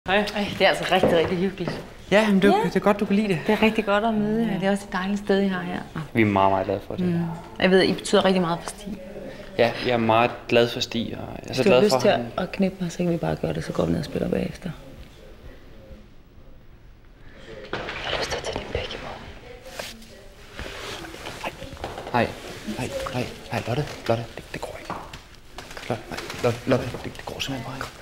Hej. Det er altså rigtig, rigtig hyggeligt. Ja, men det er godt, du kan lide det. Det er rigtig godt at møde jer. Det er også et dejligt sted, I har her. Vi er meget, meget glade for det. Jeg ved, I betyder rigtig meget for Stig. Ja, jeg er meget glad for Stig, og jeg er så Hvis du har glad for lyst til ham. at knippe mig, så kan vi bare gøre det, så går vi ned og spiller bagefter. Jeg har lyst til at tage din pæk i morgen. Hej, Lotte, det går ikke. Lotte, det går simpelthen bare ikke.